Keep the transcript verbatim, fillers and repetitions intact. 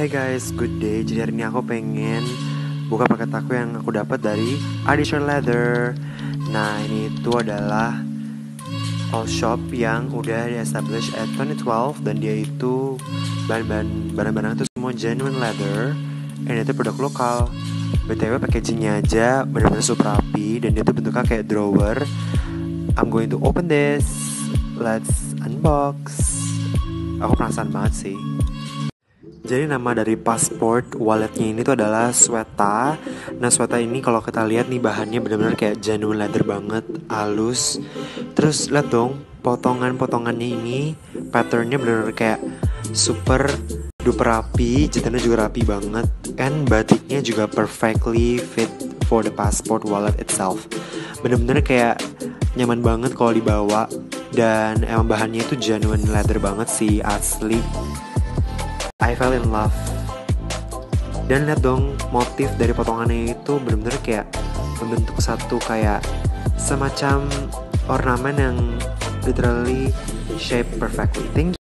Hey guys, good day. Jadi hari ini aku pengen buka paket aku yang aku dapat dari Addition Leather. Nah, ini itu adalah all shop yang udah di-establish at twenty twelve dan dia itu bahan-bahan barang-barang itu semua genuine leather dan itu produk lokal. B T W packagingnya aja benar-benar super rapi dan dia tuh bentuknya kayak drawer. I'm going to open this. Let's unbox. Aku penasaran banget sih. Jadi nama dari passport walletnya ini tuh adalah Sweta. Nah Sweta ini kalau kita lihat nih bahannya benar-benar kayak genuine leather banget, halus. Terus lihat dong potongan-potongannya ini, patternnya benar-benar kayak super duper rapi, jahitannya juga rapi banget. And batiknya juga perfectly fit for the passport wallet itself. Bener-bener kayak nyaman banget kalau dibawa. Dan emang bahannya itu genuine leather banget sih, asli. I fell in love. Dan lihat dong motif dari potongannya itu benar-benar kayak membentuk satu kayak semacam ornamen yang literally shape perfectly. Thank you.